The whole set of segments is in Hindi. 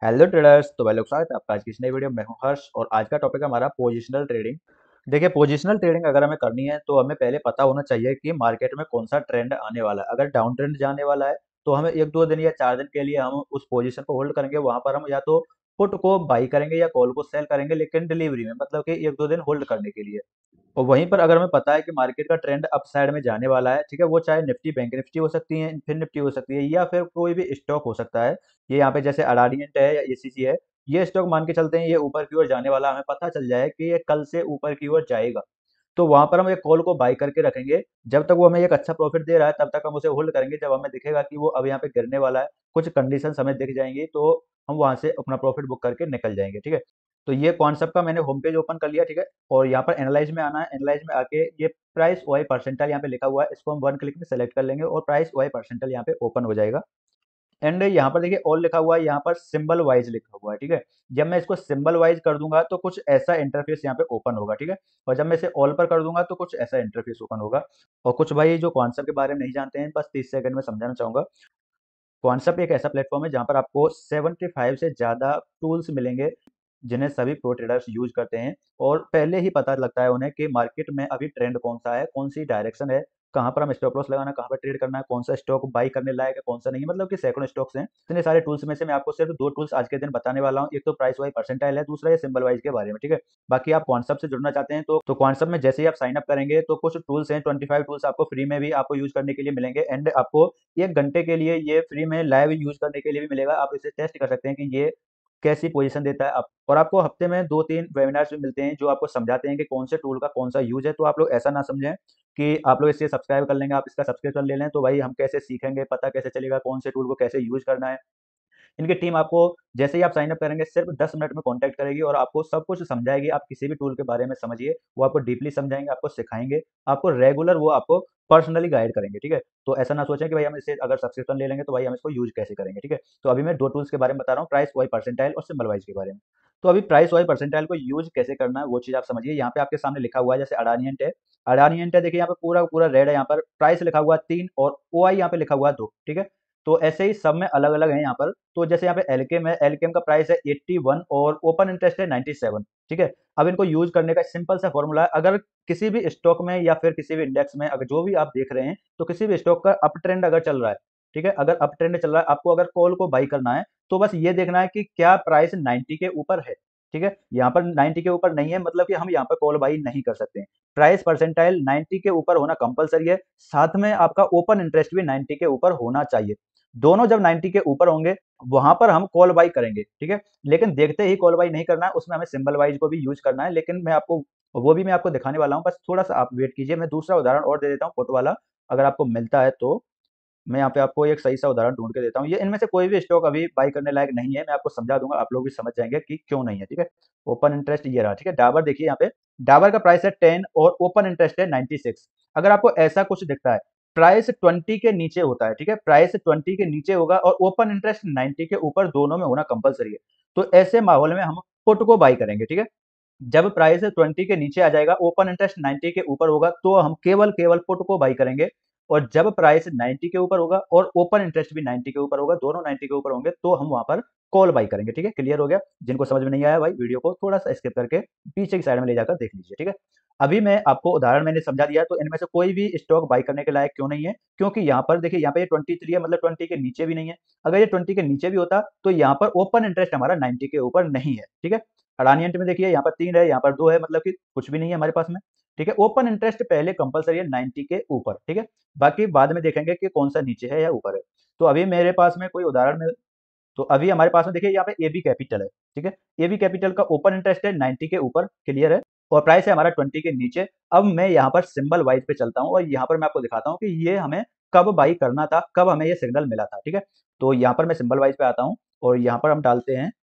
Hello traders. तो भाई लोग, स्वागत है आपका आज की इस नई वीडियो में। मैं हूं हर्ष और आज का टॉपिक है हमारा पोजिशनल ट्रेडिंग। देखिए, पोजिशनल ट्रेडिंग अगर हमें करनी है तो हमें पहले पता होना चाहिए कि मार्केट में कौन सा ट्रेंड आने वाला है। अगर डाउन ट्रेंड जाने वाला है तो हमें एक दो दिन या 4 दिन के लिए हम उस पोजीशन को होल्ड करेंगे। वहां पर हम या तो पुट को बाई करेंगे या कॉल को सेल करेंगे, लेकिन डिलीवरी में, मतलब कि एक दो दिन होल्ड करने के लिए। और वहीं पर अगर हमें पता है कि मार्केट का ट्रेंड अप साइड में जाने वाला है, ठीक है, वो चाहे निफ्टी, बैंक निफ्टी हो सकती है, फिर निफ्टी हो सकती है, या फिर कोई भी स्टॉक हो सकता है। ये यहाँ पे जैसे अडानियंट है या एसीसी है, ये स्टॉक मान के चलते हैं ये ऊपर की ओर जाने वाला, हमें पता चल जाए कि ये कल से ऊपर की ओर जाएगा। तो वहां पर हम एक कॉल को बाई करके रखेंगे। जब तक वो हमें एक अच्छा प्रॉफिट दे रहा है तब तक हम उसे होल्ड करेंगे। जब हमें दिखेगा कि वो अब यहाँ पे गिरने वाला है, कुछ कंडीशंस हमें दिख जाएंगी, तो हम वहां से अपना प्रॉफिट बुक करके निकल जाएंगे। ठीक है, तो ये कॉन्सेप्ट का मैंने होम पेज ओपन कर लिया। ठीक है, और यहाँ पर एनालाइज में आना है। एनालाइज में आके ये प्राइस वाई परसेंटाइल यहाँ पे लिखा हुआ है, इसको हम वन क्लिक में सेलेक्ट कर लेंगे और प्राइस वाई परसेंटाइल यहाँ पे ओपन हो जाएगा। एंड यहाँ पर देखिए ऑल लिखा हुआ है, यहाँ पर सिंबल वाइज लिखा हुआ है। ठीक है, जब मैं इसको सिंबल वाइज कर दूंगा तो कुछ ऐसा इंटरफेस यहाँ पे ओपन होगा। ठीक है, और जब मैं इसे ऑल पर कर दूंगा तो कुछ ऐसा इंटरफेस ओपन होगा। और कुछ भाई जो कॉन्सेप्ट के बारे में नहीं जानते हैं, बस 30 सेकंड में समझाना चाहूंगा। कॉन्सेप्ट एक ऐसा प्लेटफॉर्म है जहाँ पर आपको 75 से ज़्यादा टूल्स मिलेंगे, जिन्हें सभी प्रो ट्रेडर्स यूज करते हैं। और पहले ही पता लगता है उन्हें कि मार्केट में अभी ट्रेंड कौन सा है, कौन सी डायरेक्शन है, कहाँ पर हम स्टॉप लॉस लगाना है, कहाँ पर ट्रेड करना है, कौन सा स्टॉक बाई करने लायक है, कौन सा नहीं है। मतलब कि सैकड़ों स्टॉक्स हैं। इतने सारे टूल्स में से मैं आपको सिर्फ दो टूल्स आज के दिन बताने वाला हूँ। एक तो प्राइस वाइज परसेंटाइल है, दूसरा ये सिंबल वाइज के बारे में। ठीक है, बाकी आप कॉन्सेप्ट से जुड़ना चाहते हैं तो कॉन्सेप्ट में जैसे ही आप साइन अप करेंगे तो कुछ टूल्स हैं, 25 टूल्स आपको फ्री में भी आपको यूज करने के लिए मिलेंगे। एंड आपको 1 घंटे के लिए ये फ्री में लाइव यूज करने के लिए भी मिलेगा। आप इसे टेस्ट कर सकते हैं कि ये कैसी पोजीशन देता है। आप और आपको हफ्ते में 2-3 वेबिनार्स भी मिलते हैं जो आपको समझाते हैं कि कौन से टूल का कौन सा यूज है। तो आप लोग ऐसा ना समझें कि आप लोग इसे सब्सक्राइब कर लेंगे, आप इसका सब्सक्रिप्शन ले लें तो भाई हम कैसे सीखेंगे, पता कैसे चलेगा कौन से टूल को कैसे यूज करना है। इनकी टीम आपको जैसे ही आप साइन अप करेंगे सिर्फ 10 मिनट में कांटेक्ट करेगी और आपको सब कुछ समझाएगी। आप किसी भी टूल के बारे में समझिए, वो आपको डीपली समझाएंगे, आपको सिखाएंगे, आपको रेगुलर वो आपको पर्सनली गाइड करेंगे। ठीक है, तो ऐसा ना सोचें कि भाई हम इसे अगर सब्सक्रिप्शन ले लेंगे तो भाई हम इसको यूज कैसे करेंगे। ठीक है, तो अभी मैं दो टूल्स के बारे में बता रहा हूँ, प्राइस वाई परसेंटाइल और सिंबल वाइज के बारे में। तो अभी प्राइस वाई परसेंटाइल को यूज कैसे करना है वो चीज आप समझिए। यहाँ पे आपके सामने लिखा हुआ है जैसे अडानियंट है। अडानियंट है, देखिए यहाँ पे पूरा पूरा रेड है। यहाँ पर प्राइस लिखा हुआ है 3 और ओ आई यहाँ पे लिखा हुआ है 2। ठीक है, तो ऐसे ही सब में अलग अलग है यहाँ पर। तो जैसे यहाँ पे एलकेम है, एलकेम का प्राइस है 81 और ओपन इंटरेस्ट है 97। ठीक है, अब इनको यूज करने का सिंपल सा फॉर्मूला है। अगर किसी भी स्टॉक में या फिर किसी भी इंडेक्स में, अगर जो भी आप देख रहे हैं, तो किसी भी स्टॉक का अप ट्रेंड अगर चल रहा है, ठीक है, अगर अप ट्रेंड चल रहा है, आपको अगर कॉल को बाई करना है तो बस ये देखना है कि क्या प्राइस 90 के ऊपर है। ठीक है, यहाँ पर 90 के ऊपर नहीं है, मतलब कि हम यहाँ पर कॉल बाई नहीं कर सकते हैं। प्राइस परसेंटाइल 90 के ऊपर होना कंपलसरी है, साथ में आपका ओपन इंटरेस्ट भी 90 के ऊपर होना चाहिए। दोनों जब 90 के ऊपर होंगे वहां पर हम कॉल बाई करेंगे। ठीक है, लेकिन देखते ही कॉल बाई नहीं करना है, उसमें हमें सिंबल वाइज को भी यूज करना है। लेकिन मैं आपको वो भी मैं आपको दिखाने वाला हूँ, बस थोड़ा सा आप वेट कीजिए। मैं दूसरा उदाहरण और दे देता हूँ पुट वाला, अगर आपको मिलता है तो। मैं यहाँ पे आपको एक सही सा उदाहरण ढूंढ के देता हूँ। ये इनमें से कोई भी स्टॉक अभी बाई करने लायक नहीं है, मैं आपको समझा दूंगा, आप लोग भी समझ जाएंगे कि क्यों नहीं है। ठीक है, ओपन इंटरेस्ट ये रहा। ठीक है, डाबर देखिए यहाँ पे, डाबर का प्राइस है 10 और ओपन इंटरेस्ट है 96। अगर आपको ऐसा कुछ दिखता है, प्राइस 20 के नीचे होता है, ठीक है, प्राइस 20 के नीचे होगा और ओपन इंटरेस्ट 90 के ऊपर, दोनों में होना कंपलसरी है। तो ऐसे माहौल में हम पुट को बाई करेंगे। ठीक है, जब प्राइस 20 के नीचे आ जाएगा, ओपन इंटरेस्ट 90 के ऊपर होगा, तो हम केवल केवल पुट को बाई करेंगे। और जब प्राइस 90 के ऊपर होगा और ओपन इंटरेस्ट भी 90 के ऊपर होगा, दोनों 90 के ऊपर होंगे, तो हम वहां पर कॉल बाई करेंगे। ठीक है, क्लियर हो गया? जिनको समझ में नहीं आया भाई, वीडियो को थोड़ा सा स्किप करके पीछे की साइड में ले जाकर देख लीजिए। ठीक है, अभी मैं आपको उदाहरण मैंने समझा दिया, तो इनमें से कोई भी स्टॉक बाई करने के लायक क्यों नहीं है? क्योंकि यहाँ पर देखिए, यहाँ पे ये 23 है, मतलब 20 के नीचे भी नहीं है। अगर ये 20 के नीचे भी होता तो यहाँ पर ओपन इंटरेस्ट हमारा 90 के ऊपर नहीं है। ठीक है, अडानियंट में देखिए यहाँ पर 3 है, यहाँ पर 2 है, मतलब कि कुछ भी नहीं है हमारे पास में। ठीक है, ओपन इंटरेस्ट पहले कंपलसरी है 90 के ऊपर। ठीक है, बाकी बाद में देखेंगे कि कौन सा नीचे है या ऊपर है। तो अभी मेरे पास में कोई उदाहरण में, तो अभी हमारे पास में देखिए यहाँ पे एबी कैपिटल है। ठीक है, एबी कैपिटल का ओपन इंटरेस्ट है 90 के ऊपर, क्लियर है, और प्राइस है हमारा 20 के नीचे। अब मैं यहाँ पर सिंबल वाइज पे चलता हूँ और यहाँ पर मैं आपको दिखाता हूँ कि ये हमें कब बाई करना था, कब हमें ये सिग्नल मिला था। ठीक है, तो यहाँ पर मैं सिंबल वाइज पे आता हूँ और यहाँ पर हम डालते हैं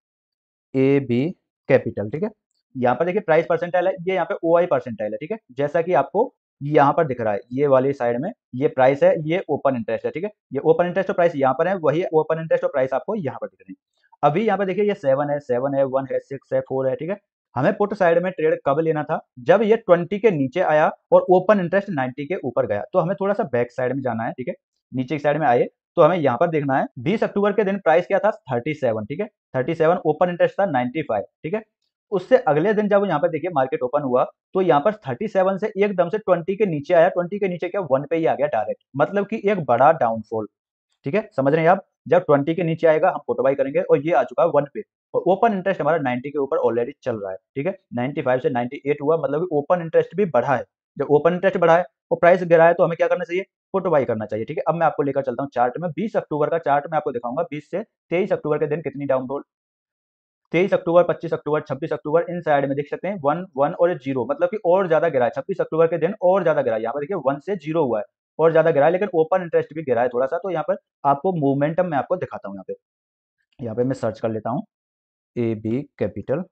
ए बी कैपिटल। ठीक है, यहाँ पर देखिए प्राइस परसेंटाइल है, ये यहाँ पे ओ आई परसेंटाइल है। ठीक है, जैसा कि आपको यहाँ पर दिख रहा है, ये वाली साइड में ये प्राइस है, ये ओपन इंटरेस्ट है। ठीक है, ये ओपन इंटरेस्ट और प्राइस यहाँ पर है, वही ओपन इंटरेस्ट और प्राइस आपको यहाँ पर दिख रहे हैं। अभी यहाँ पे देखिए ये 7 है 1 है 6 है 4 है। ठीक है, हमें पुट साइड में ट्रेड कब लेना था? जब ये 20 के नीचे आया और ओपन इंटरेस्ट 90 के ऊपर गया। तो हमें थोड़ा सा बैक साइड में जाना है। ठीक है, नीचे की साइड में आए तो हमें यहाँ पर देखना है 20 अक्टूबर के दिन प्राइस क्या था 37, ठीक है, 37, ओपन इंटरेस्ट था 95, ठीक है। उससे अगले दिन जब यहाँ पर देखिए मार्केट ओपन हुआ तो यहाँ पर 37 से एकदम से 20 के नीचे आया, 20 के नीचे क्या 1 पे ही आ गया डायरेक्ट, मतलब कि एक बड़ा डाउनफॉल, ठीक है, समझ रहे हैं आप। जब 20 के नीचे आएगा हम फोटो बाई करेंगे और ये आ चुका है 1 पे, और ओपन इंटरेस्ट हमारा 90 के ऊपर ऑलरेडी चल रहा है, ठीक है, 95 से 98 हुआ, मतलब कि ओपन इंटरेस्ट भी बढ़ा है। जब ओपन इंटरेस्ट बढ़ा है और प्राइस गिरा है तो हमें क्या करना चाहिए, फोटो बाई करना चाहिए, ठीक है। अब मैं आपको लेकर चलता हूँ चार्ट में, 20 अक्टूबर का चार्ट मैं आपको दिखाऊंगा, 20 से 23 अक्टूबर के दिन कितनी डाउनफॉल, 23 अक्टूबर, 25 अक्टूबर, 26 अक्टूबर, इन साइड में देख सकते हैं 1 1 और 0, मतलब कि और ज्यादा गिरा है। 26 अक्टूबर के दिन और ज्यादा गिरा है, यहाँ पर देखिए 1 से 0 हुआ है, और ज्यादा गिरा है, लेकिन ओपन इंटरेस्ट भी गिरा है थोड़ा सा। तो यहाँ पर आपको मोमेंटम मैं आपको दिखाता हूँ, यहाँ पे मैं सर्च कर लेता हूँ A B capital,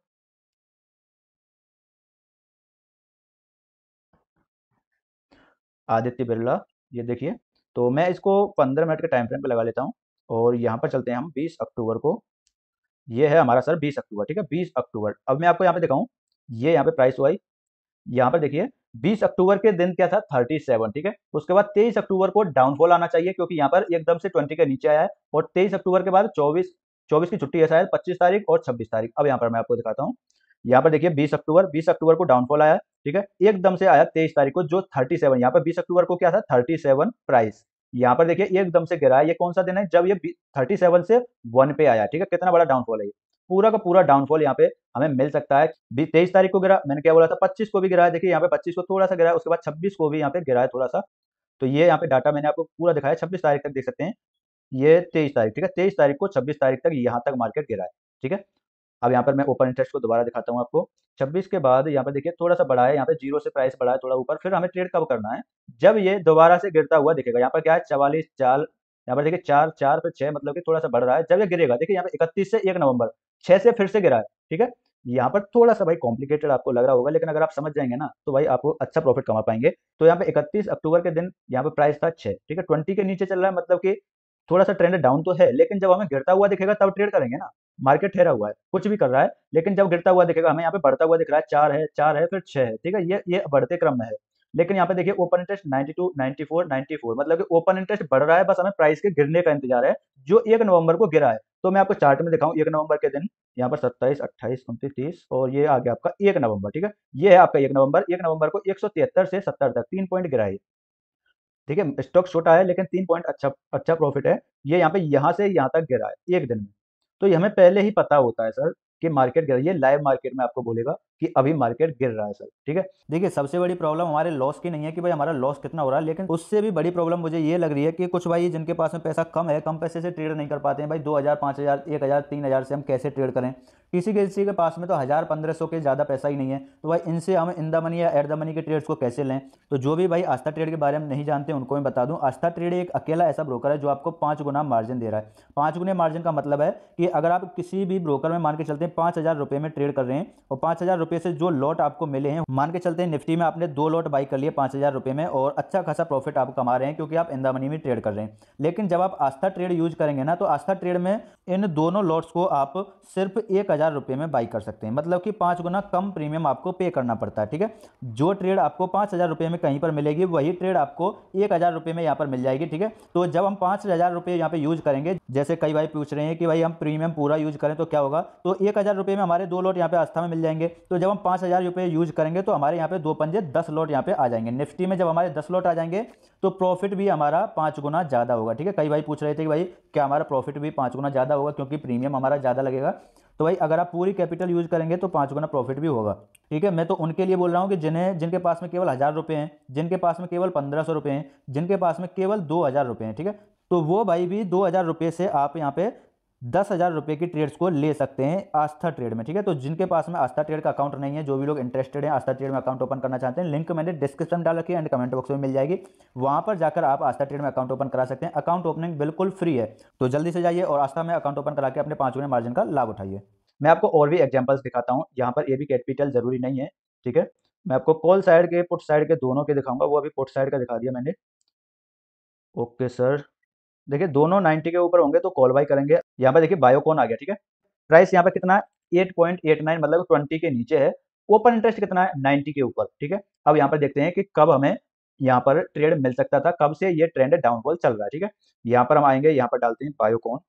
Aditya Birla, ये देखिए। तो मैं इसको 15 मिनट के टाइम फ्रेम पे लगा लेता हूँ, और यहाँ पर चलते हैं हम 20 अक्टूबर को। ये है हमारा सर 20 अक्टूबर, ठीक है, 20 अक्टूबर। अब मैं आपको यहाँ पे दिखाऊं, ये यहाँ पे प्राइस हुआ, यहाँ पर देखिए 20 अक्टूबर के दिन क्या था 37, ठीक है। उसके बाद 23 अक्टूबर को डाउनफॉल आना चाहिए, क्योंकि यहाँ पर एकदम से 20 के नीचे आया है, और 23 अक्टूबर के बाद 24, 24 की छुट्टी है शायद, 25 तारीख और 26 तारीख। अब यहाँ पर मैं आपको दिखाता हूँ, यहाँ पर देखिए 20 अक्टूबर को डाउनफॉल आया, ठीक है, एकदम से आया 23 तारीख को जो 37, यहाँ पर 20 अक्टूबर को क्या था 37 प्राइस, यहाँ पर देखिए एकदम से गिरा है। ये कौन सा दिन है जब ये 37 से 1 पे आया, ठीक है, कितना बड़ा डाउनफॉल है ये, पूरा का पूरा डाउनफॉल यहाँ पे हमें मिल सकता है। 23 तारीख को गिरा, मैंने क्या बोला था, 25 को भी गिरा है, देखिए यहाँ पे 25 को थोड़ा सा गिरा है, उसके बाद 26 को भी यहाँ पे गिरा है थोड़ा सा। तो ये यहाँ पे डाटा मैंने आपको पूरा दिखाया, 26 तारीख तक देख सकते हैं, ये 23 तारीख, ठीक है, 23 तारीख को 26 तारीख तक यहाँ तक मार्केट गिरा है, ठीक है। अब यहाँ पर मैं ओपन इंटरेस्ट को दोबारा दिखाता हूँ आपको, 26 के बाद यहाँ पे देखिए थोड़ा सा बढ़ा है, यहाँ पे जीरो से प्राइस बढ़ा है थोड़ा ऊपर, फिर हमें ट्रेड कब करना है, जब ये दोबारा से गिरता हुआ दिखेगा। यहाँ पर क्या है 44 4, यहाँ पर देखिए 4 4 पे 6, मतलब कि थोड़ा सा बढ़ रहा है। जब ये गिरेगा देखिए यहाँ पे 31 से 1 नवंबर, 6 से फिर से गिरा है, ठीक है। यहाँ पर थोड़ा सा भाई कॉम्प्लिकेटेड आपको लग रहा होगा, लेकिन अगर आप समझ जाएंगे ना तो भाई आपको अच्छा प्रॉफिट कमा पाएंगे। तो यहाँ पे 31 अक्टूबर के दिन यहाँ पे प्राइस था 6, ठीक है, 20 के नीचे चल रहा है, मतलब कि थोड़ा सा ट्रेंड डाउन तो है, लेकिन जब हमें गिरता हुआ दिखेगा तब ट्रेड करेंगे ना। मार्केट ठहरा हुआ है, कुछ भी कर रहा है, लेकिन जब गिरता हुआ दिखेगा, हमें यहाँ पे बढ़ता हुआ दिख रहा है, 4 है, 4 है, फिर 6 है, ठीक है, ये बढ़ते क्रम में है। लेकिन यहाँ पे देखिए ओपन इंटरेस्ट 92 94 94, मतलब कि ओपन इंटरेस्ट बढ़ रहा है, बस हमें प्राइस के गिरने का इंतजार है, जो 1 नवंबर को गिरा है। तो मैं आपको चार्ट में दिखाऊं 1 नवंबर के दिन, यहाँ पर 27 28 29 30, और ये आ गया आपका 1 नवंबर, ठीक है। ये है आपका 1 नवंबर, 1 नवंबर को 173 से 70 तक 3 पॉइंट गिरा है, ठीक है, स्टॉक छोटा है लेकिन 3 पॉइंट अच्छा अच्छा प्रॉफिट है। ये यहाँ पे यहाँ से यहाँ तक गिरा है एक दिन में। तो ये हमें पहले ही पता होता है सर कि मार्केट गिर रही है, लाइव मार्केट में आपको बोलेगा कि अभी मार्केट गिर रहा है सर, ठीक है। देखिए सबसे बड़ी प्रॉब्लम हमारे लॉस की नहीं है कि भाई हमारा लॉस कितना हो रहा है, लेकिन उससे भी बड़ी प्रॉब्लम मुझे ये लग रही है कि कुछ भाई जिनके पास में पैसा कम है, कम पैसे से ट्रेड नहीं कर पाते हैं भाई, 2000 5000 1000 3000 से हम कैसे ट्रेड करें। किसी के पास में तो 1000 1500 के ज़्यादा पैसा ही नहीं है, तो भाई इनसे हम इन द मनी या एट द मनी के ट्रेड्स को कैसे लें। तो जो भी भाई आस्था ट्रेड के बारे में नहीं जानते उनको मैं बता दूं, आस्था ट्रेड एक अकेला ऐसा ब्रोकर है जो आपको 5 गुना मार्जिन दे रहा है। 5 गुने मार्जिन का मतलब है कि अगर आप किसी भी ब्रोकर में मान के चलते हैं 5000 रुपये में ट्रेड कर रहे हैं, और 5000 रुपये से जो लॉट आपको मिले हैं, मान के चलते हैं निफ्टी में आपने 2 लॉट बाई कर लिए 5000 रुपये में, और अच्छा खासा प्रॉफिट आप कमा रहे हैं क्योंकि आप इन द मनी में ट्रेड कर रहे हैं। लेकिन जब आप आस्था ट्रेड यूज करेंगे ना, तो आस्था ट्रेड में इन दोनों लॉट्स को आप सिर्फ 1000 रुपये में बाई कर सकते हैं, मतलब कि 5 गुना कम प्रीमियम आपको पे करना पड़ता है, ठीक है। जो ट्रेड आपको 5000 रुपये में कहीं पर मिलेगी, वही ट्रेड आपको 1000 रुपये में यहाँ पर मिल जाएगी, ठीक है। तो जब हम 5000 रुपये यहाँ पे यूज करेंगे, जैसे कई भाई पूछ रहे हैं कि भाई हम प्रीमियम पूरा यूज करें तो क्या होगा, तो 1000 रुपये में हमारे 2 लॉट यहाँ पे आस्था में मिल जाएंगे। तो जब हम 5000 रुपये यूज करेंगे तो हमारे यहाँ पे 2 पंजे 10 लॉट यहाँ पे आ जाएंगे। निफ्टी में जब हमारे 10 लॉट आ जाएंगे तो प्रॉफिट भी हमारा 5 गुना ज़्यादा होगा, ठीक है। कई भाई पूछ रहे थे कि भाई क्या हमारा प्रॉफिट भी 5 गुना ज़्यादा होगा क्योंकि प्रीमियम हमारा ज़्यादा लगेगा। तो भाई अगर आप पूरी कैपिटल यूज करेंगे तो 5 गुना प्रॉफिट भी होगा, ठीक है। मैं तो उनके लिए बोल रहा हूँ कि जिनके पास में केवल 1000 रुपये हैं, जिनके पास में केवल 1500 रुपये हैं, जिनके पास में केवल 2000 रुपये हैं, ठीक है। तो वो भाई भी 2000 रुपये से आप यहाँ पे 10,000 रुपये की ट्रेड्स को ले सकते हैं आस्था ट्रेड में, ठीक है। तो जिनके पास में आस्था ट्रेड का अकाउंट नहीं है, जो भी लोग इंटरेस्टेड हैं आस्था ट्रेड में अकाउंट ओपन करना चाहते हैं, लिंक मैंने डिस्क्रिप्शन में डाल रखी है एंड कमेंट बॉक्स में मिल जाएगी, वहां पर जाकर आप आस्था ट्रेड में अकाउंट ओपन करा सकते हैं। अकाउंट ओपनिंग बिल्कुल फ्री है, तो जल्दी से जाइए और आस्था में अकाउंट ओपन करा के अपने 5 गुने मार्जिन का लाभ उठाइए। मैं आपको और भी एग्जांपल्स दिखाता हूँ, यहाँ पर ये भी कैपिटल जरूरी नहीं है, ठीक है। मैं आपको कॉल साइड के पुट साइड के दोनों के दिखाऊंगा, वो अभी पुट साइड का दिखा दिया मैंने। ओके सर, देखिए दोनों 90 के ऊपर होंगे तो कॉल बाय करेंगे। यहाँ पे देखिए बायोकॉन आ गया, ठीक है। प्राइस यहाँ पे कितना है 8.89, मतलब 20 के नीचे है। ओपन इंटरेस्ट कितना है 90 के ऊपर, ठीक है। अब यहाँ पर देखते हैं कि कब हमें यहाँ पर ट्रेड मिल सकता था। कब से ये ट्रेंड डाउनफॉल चल रहा है, ठीक है। यहाँ पर हम आएंगे, यहाँ पर डालते हैं बायोकॉन,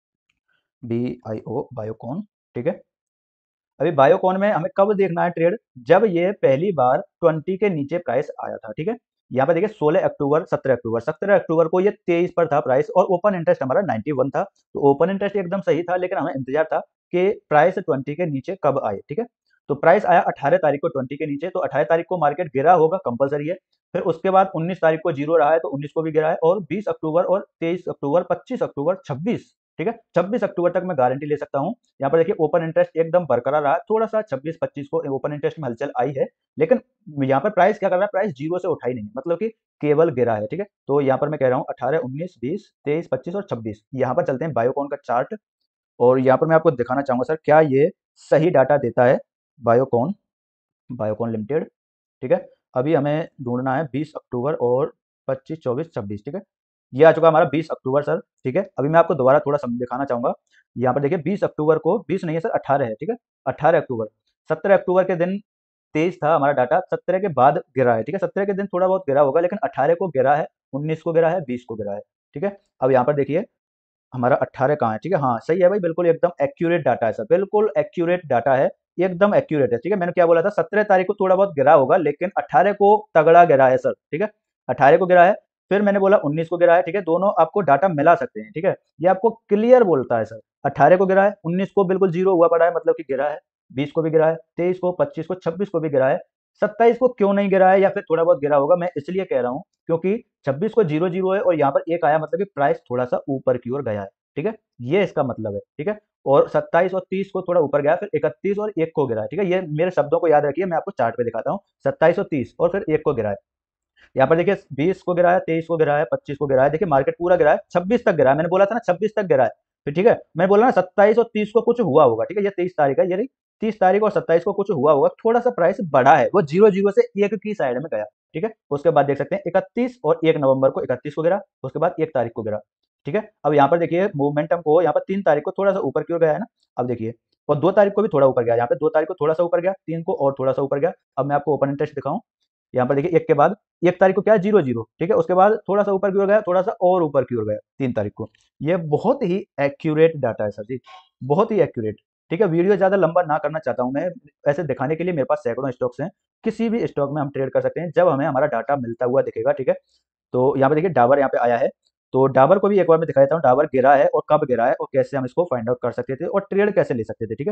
BIO बायोकॉन, ठीक है। अभी बायोकॉन में हमें कब देखना है ट्रेड, जब ये पहली बार 20 के नीचे प्राइस आया था, ठीक है। यहाँ पे देखिए 16 अक्टूबर, 17 अक्टूबर, 17 अक्टूबर को ये 23 पर था प्राइस, और ओपन इंटरेस्ट हमारा 91 था। तो ओपन इंटरेस्ट एकदम सही था, लेकिन हमें इंतजार था कि प्राइस 20 के नीचे कब आए, ठीक है। तो प्राइस आया 18 तारीख को 20 के नीचे, तो 18 तारीख को मार्केट गिरा होगा, कंपलसरी है। फिर उसके बाद 19 तारीख को जीरो रहा है, तो 19 को भी गिरा है, और 20 अक्टूबर और 23 अक्टूबर, 25 अक्टूबर, 26, ठीक है, 26 अक्टूबर तक मैं गारंटी ले सकता हूँ। यहाँ पर देखिए ओपन इंटरेस्ट एकदम बरकरार रहा, थोड़ा सा 26-25 को ओपन इंटरेस्ट में हलचल आई है, लेकिन यहाँ पर प्राइस क्या कर रहा है, प्राइस जीरो से उठाई नहीं है, मतलब कि केवल गिरा है, ठीक है। तो यहाँ पर मैं कह रहा हूँ 18, 19, 20, 23, 25 और 26, यहाँ पर चलते हैं बायोकॉन का चार्ट, और यहाँ पर मैं आपको दिखाना चाहूंगा सर क्या ये सही डाटा देता है। बायोकॉन, बायोकॉन लिमिटेड, ठीक है। अभी हमें ढूंढना है 20 अक्टूबर और 25, 24, 26, ठीक है। ये आ चुका हमारा 20 अक्टूबर सर, ठीक है। अभी मैं आपको दोबारा थोड़ा दिखाना चाहूंगा। यहाँ पर देखिए 20 अक्टूबर को, 20 नहीं है सर, 18 है, ठीक है। 18 अक्टूबर, 17 अक्टूबर के दिन 23 था हमारा डाटा, 17 के बाद गिरा है, ठीक है। 17 के दिन थोड़ा बहुत गिरा होगा, लेकिन 18 को गिरा है, 19 को गिरा है, 20 को गिरा है, ठीक है। अब यहाँ पर देखिए हमारा 18 कहाँ है, ठीक है। हाँ सही है भाई, बिल्कुल एकदम एक्यूरेट डाटा है सर, बिल्कुल एक्यूरेट डाटा है, एकदम एक्यूरेट है, ठीक है। मैंने क्या बोला था, 17 तारीख को थोड़ा बहुत गिरा होगा, लेकिन 18 को तगड़ा गिरा है सर, ठीक है। 18 को गिरा है, फिर मैंने बोला 19 को गिरा है, ठीक है। दोनों आपको डाटा मिला सकते हैं, ठीक है। ये आपको क्लियर बोलता है सर, 18 को गिरा है, 19 को बिल्कुल जीरो हुआ पड़ा है, मतलब कि गिरा है, 20 को भी गिरा है, 23 को, 25 को, 26 को भी गिरा है। 27 को क्यों नहीं गिरा है, या फिर थोड़ा बहुत गिरा होगा, मैं इसलिए कह रहा हूँ क्योंकि 26 को जीरो जीरो है, और यहाँ पर एक आया, मतलब कि प्राइस थोड़ा सा ऊपर की ओर गया है, ठीक है। ये इसका मतलब है, ठीक है। और 27 और 30 को थोड़ा ऊपर गया, फिर 31 और 1 को गिरा है, ठीक है। ये मेरे शब्दों को याद रखिए, मैं आपको चार्ट पे दिखाता हूँ, 27 और 30 और फिर 1 को गिरा है। यहाँ पर देखिए 20 को गिरा है, 23 को गिरा है, 25 को गिरा है, देखिए मार्केट पूरा गिरा है, 26 तक गिरा है, मैंने बोला था ना 26 तक गिरा है। फिर ठीक है, मैं बोला ना 27 और 30 को कुछ हुआ होगा, ठीक है। ये 23 तारीख है, ये नहीं, 30 तारीख और 27 को कुछ हुआ होगा, थोड़ा सा प्राइस बढ़ा है, वो जीरो जीरो से एक की साइड में गया, ठीक है। उसके बाद देख सकते हैं 31 और 1 नवंबर को 31 को गिरा, उसके बाद 1 तारीख को गिरा, ठीक है। अब यहाँ पर देखिए मोमेंटम को, यहाँ पर 3 तारीख को थोड़ा सा ऊपर की ओर गया है ना, अब देखिए, और 2 तारीख को भी थोड़ा ऊपर गया, यहाँ पे 2 तारीख को थोड़ा सा ऊपर गया, 3 को और थोड़ा सा ऊपर गया। अब मैं आपको ओपन इंटरेस्ट दिखाऊं, यहाँ पर देखिए 1 के बाद, 1 तारीख को क्या है, जीरो जीरो, ठीक है। उसके बाद थोड़ा सा ऊपर की ओर गया, थोड़ा सा और ऊपर की ओर गया 3 तारीख को। ये बहुत ही एक्यूरेट डाटा है सर जी, बहुत ही एक्यूरेट, ठीक है। वीडियो ज़्यादा लंबा ना करना चाहता हूँ मैं, ऐसे दिखाने के लिए। मेरे पास सैकड़ों स्टॉक्स हैं, किसी भी स्टॉक में हम ट्रेड कर सकते हैं जब हमें हमारा डाटा मिलता हुआ दिखेगा, ठीक है। तो यहाँ पे देखिए डाबर यहाँ पे आया है, तो डाबर को भी एक बार मैं दिखा देता हूँ, डाबर गिरा है और कब गिरा है और कैसे हम इसको फाइंड आउट कर सकते थे और ट्रेड कैसे ले सकते थे, ठीक है।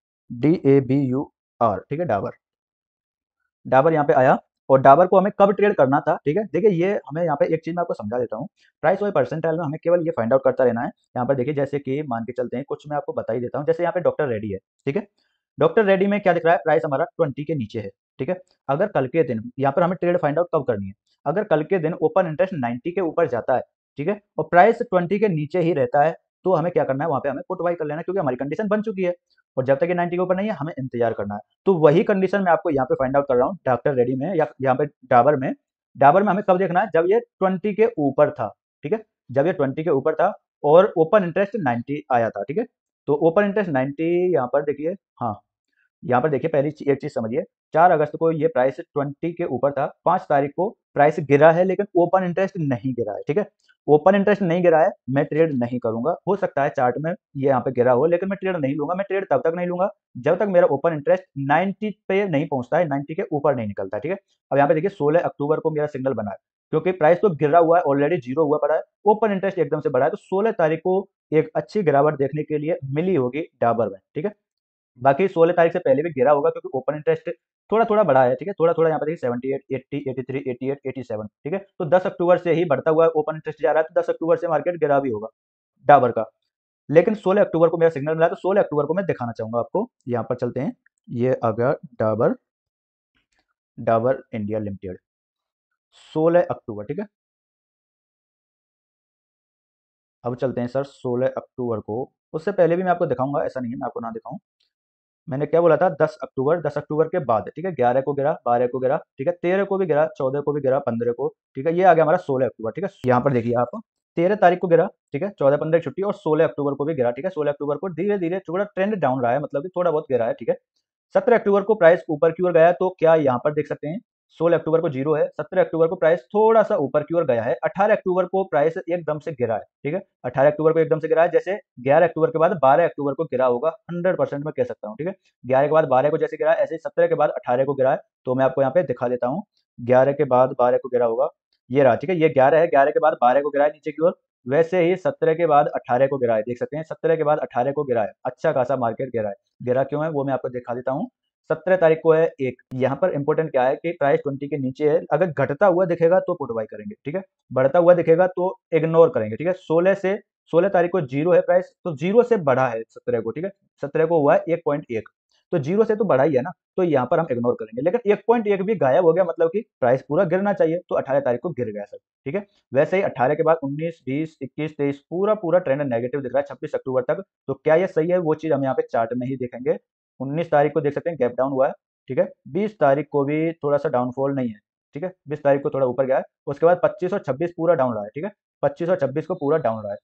DABUR, ठीक है, डाबर, डाबर यहाँ पे आया, और डाबर को हमें कब ट्रेड करना था, ठीक है। देखिए ये हमें यहाँ पे एक चीज मैं आपको समझा देता हूँ, प्राइस और परसेंटाइल में हमें केवल ये फाइंड आउट करता रहना है। यहाँ पर देखिए जैसे कि मान के चलते हैं, कुछ मैं आपको बता ही देता हूँ, जैसे यहाँ पे डॉक्टर रेड्डी है, ठीक है। डॉक्टर रेड्डी में क्या दिख रहा है, प्राइस हमारा 20 के नीचे है, ठीक है। अगर कल के दिन यहाँ पर हमें ट्रेड फाइंड आउट कब करनी है, अगर कल के दिन ओपन इंटरेस्ट 90 के ऊपर जाता है, ठीक है, और प्राइस 20 के नीचे ही रहता है, तो हमें क्या करना है, वहां पे हमें पुट बाई कर लेना है, क्योंकि हमारी कंडीशन बन चुकी है, और जब तक ये 90 के ऊपर नहीं है हमें इंतजार करना है। तो वही कंडीशन मैं आपको यहाँ पे फाइंड आउट कर रहा हूँ डॉक्टर रेडी में, या यहाँ पे डाबर में। डाबर में हमें कब देखना है, जब ये 20 के ऊपर था, ठीक है, जब ये 20 के ऊपर था और ओपन इंटरेस्ट 90 आया था, ठीक है। तो ओपन इंटरेस्ट 90, यहाँ पर देखिए, हाँ यहाँ पर देखिए पहली एक चीज समझिए, 4 अगस्त को ये प्राइस 20 के ऊपर था, 5 तारीख को प्राइस गिरा है, लेकिन ओपन इंटरेस्ट नहीं गिरा है, ठीक है। ओपन इंटरेस्ट नहीं गिरा है, मैं ट्रेड नहीं करूंगा। हो सकता है चार्ट में ये यहाँ पे गिरा हो, लेकिन मैं ट्रेड नहीं लूंगा। मैं ट्रेड तब तक नहीं लूंगा जब तक मेरा ओपन इंटरेस्ट 90 पे नहीं पहुंचता है, 90 के ऊपर नहीं निकलता, ठीक है। अब यहाँ पे देखिए 16 अक्टूबर को मेरा सिग्नल बना है, क्योंकि प्राइस तो गिरा हुआ है, ऑलरेडी जीरो हुआ पड़ा है, ओपन इंटरेस्ट एकदम से बढ़ा है, तो 16 तारीख को एक अच्छी गिरावट देखने के लिए मिली होगी डाबर में, ठीक है। बाकी 16 तारीख से पहले भी गिरा होगा, क्योंकि ओपन इंटरेस्ट थोड़ा-थोड़ा बढ़ा है, ठीक है? थोड़ा-थोड़ा यहाँ पे देखिए 78, 80, 83, 88, 87, ठीक है? तो 10 अक्टूबर से ही बढ़ता हुआ ओपन इंटरेस्ट जा रहा है, तो 10 अक्टूबर से मार्केट गिरा भी होगा, डाबर का। लेकिन 16 अक्टूबर को मेरा सिग्नल मिला, तो 16 अक्टूबर को मैं दिखाना चाहूँगा आपको। यहाँ पर चलते हैं, ये आ गया डाबर, डाबर इंडिया लिमिटेड, 16 अक्टूबर, ठीक है? अब चलते हैं सर 16 अक्टूबर को, उससे पहले भी मैं आपको दिखाऊँगा, ऐसा नहीं है मैं आपको ना दिखाऊँ। मैंने क्या बोला था, 10 अक्टूबर, 10 अक्टूबर के बाद, ठीक है, 11 को गिरा, 12 को गिरा, ठीक है, 13 को भी गिरा, 14 को भी गिरा, 15 को, ठीक है। ये आ गया हमारा 16 अक्टूबर, ठीक है। यहाँ पर देखिए आप, 13 तारीख को गिरा, ठीक है, 14, 15 की छुट्टी, और 16 अक्टूबर को भी गिरा, ठीक है। 16 अक्टूबर को धीरे धीरे थोड़ा ट्रेंड डाउन रहा है, मतलब कि थोड़ा बहुत गिरा है, ठीक है। 17 अक्टूबर को प्राइस ऊपर की ओर गया, तो क्या यहाँ पर देख सकते हैं, 16 अक्टूबर को जीरो है, 17 अक्टूबर को प्राइस थोड़ा सा ऊपर की ओर गया है, 18 अक्टूबर को प्राइस एकदम से गिरा है। ठीक है, 18 अक्टूबर को एकदम से गिरा है, जैसे 11 अक्टूबर के बाद 12 अक्टूबर को गिरा होगा, 100% मैं कह सकता हूँ। ठीक है, 11 के बाद 12 को जैसे गिरा है, ऐसे ही 17 के बाद 18 को गिरा है। तो मैं आपको यहाँ पे दिखा देता हूँ, 11 के बाद 12 को गिरा होगा, ये रहा। ठीक है, ये 11 है, 11 के बाद 12 को गिरा है नीचे की ओर, वैसे ही 17 के बाद 18 को गिरा है, देख सकते हैं 17 के बाद 18 को गिरा है, अच्छा खासा मार्केट गिरा है। गिरा क्यों है वो मैं आपको दिखा देता हूँ। 17 तारीख को है एक, यहाँ पर इंपॉर्टेंट क्या है कि प्राइस 20 के नीचे है, अगर घटता हुआ दिखेगा तो पुट बाई करेंगे। ठीक है, बढ़ता हुआ दिखेगा तो इग्नोर करेंगे। ठीक है, 16 तारीख को जीरो है प्राइस, तो जीरो से बढ़ा है 17 को। ठीक है, 17 को हुआ है 1.1, तो जीरो से तो बढ़ा ही है ना, तो यहाँ पर हम इग्नोर करेंगे। लेकिन 1.1 भी गायब हो गया, मतलब कि प्राइस पूरा गिरना चाहिए, तो 18 तारीख को गिर गया सर। ठीक है, वैसे ही 18 के बाद 19, 20, 21, 23 पूरा पूरा ट्रेंड नेगेटिव दिख रहा है 26 अक्टूबर तक। तो क्या ये सही है, वो चीज हम यहाँ पे चार्ट में ही देखेंगे। 19 तारीख को देख सकते हैं गैप डाउन हुआ है। ठीक है, 20 तारीख को भी थोड़ा सा डाउनफॉल नहीं है। ठीक है, 20 तारीख को थोड़ा ऊपर गया है, उसके बाद 25 और 26 पूरा डाउन रहा है। ठीक है, 25 और 26 को पूरा डाउन रहा है।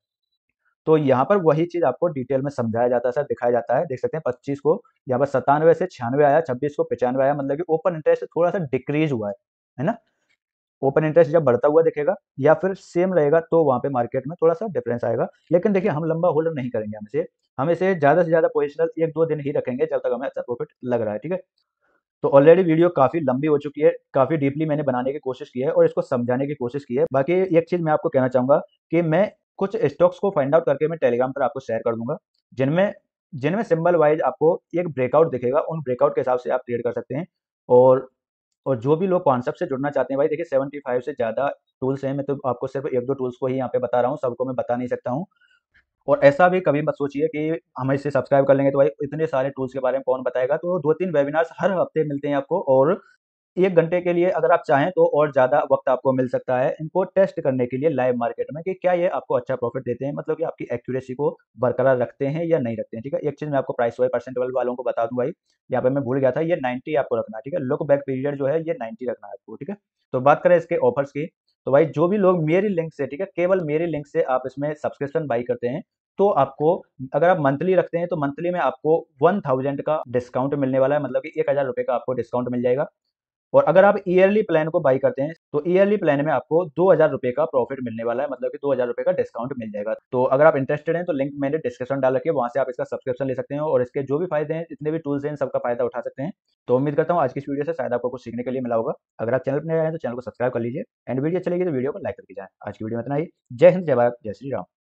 तो यहाँ पर वही चीज आपको डिटेल में समझाया जाता है सर, दिखाया जाता है। देख सकते हैं 25 को यहाँ पर 97 से 96 आया, 26 को 95 आया, मतलब कि ओपन इंटरेस्ट थोड़ा सा डिक्रीज हुआ है ना। ओपन इंटरेस्ट जब बढ़ता हुआ दिखेगा या फिर सेम रहेगा तो वहां पे मार्केट में थोड़ा सा डिफरेंस आएगा। लेकिन देखिए हम लंबा होल्ड नहीं करेंगे, हम इसे ज्यादा से ज्यादा पोजिशनल 1-2 दिन ही रखेंगे, जब तक हमें अच्छा प्रॉफिट लग रहा है। ठीक है, तो ऑलरेडी वीडियो काफ़ी लंबी हो चुकी है, काफ़ी डीपली मैंने बनाने की कोशिश की है और इसको समझाने की कोशिश की है। बाकी एक चीज़ मैं आपको कहना चाहूँगा कि मैं कुछ स्टॉक्स को फाइंड आउट करके मैं टेलीग्राम पर आपको शेयर कर दूँगा, जिनमें जिनमें सिंबल वाइज़ आपको एक ब्रेकआउट दिखेगा, उन ब्रेकआउट के हिसाब से आप ट्रेड कर सकते हैं। और और जो भी लोग कॉन्सेप्ट से जुड़ना चाहते हैं, भाई देखिए 75 से ज़्यादा टूल्स हैं, मैं तो आपको सिर्फ 1-2 टूल्स को ही यहाँ पे बता रहा हूँ, सबको मैं बता नहीं सकता हूँ। और ऐसा भी कभी मत सोचिए कि हम इसे सब्सक्राइब कर लेंगे तो भाई इतने सारे टूल्स के बारे में कौन बताएगा। तो 2-3 वेबिनार्स हर हफ्ते मिलते हैं आपको, और 1 घंटे के लिए अगर आप चाहें तो और ज़्यादा वक़्त आपको मिल सकता है इनको टेस्ट करने के लिए लाइव मार्केट में, कि क्या ये आपको अच्छा प्रॉफ़िट देते हैं, मतलब कि आपकी एक्यूरेसी को बरकरार रखते हैं या नहीं रखते हैं। ठीक है, एक चीज़ मैं आपको प्राइस वाइज परसेंटेबल वालों को बता दूँ भाई, यहाँ पे मैं भूल गया था, ये 90 आपको रखना है। ठीक है, लुक बैक पीरियड जो है ये 90 रखना है आपको। ठीक है, तो बात करें इसके ऑफर्स की, तो भाई जो भी लोग मेरी लिंक से, ठीक है, केवल मेरी लिंक से आप इसमें सब्सक्रिप्शन बाई करते हैं, तो आपको, अगर आप मंथली रखते हैं तो मंथली में आपको 1000 का डिस्काउंट मिलने वाला है, मतलब कि 1000 रुपए का आपको डिस्काउंट मिल जाएगा। और अगर आप ईयरली प्लान को बाई करते हैं तो ईयरली प्लान में आपको 2000 रुपए का प्रॉफिट मिलने वाला है, मतलब कि 2000 रुपए का डिस्काउंट मिल जाएगा। तो अगर आप इंटरेस्टेड हैं तो लिंक मैंने डिस्क्रिप्शन डाल रखी है, वहां से आप इसका सब्सक्रिप्शन ले सकते हैं और इसके जो भी फायदे हैं, जितने भी टूल्स हैं, सबका फायदा उठा सकते हैं। तो उम्मीद करता हूँ आज की इस वीडियो से शायद आपको कुछ सीखने के लिए मिला होगा। अगर आप चैनल पर नए आए हैं तो चैनल को सब्सक्राइब कर लीजिए, एंड वीडियो अच्छी लगी तो वीडियो को लाइक करके जाए। आज की वीडियो में इतना ही। जय हिंद, जय भारत, जय श्री राम।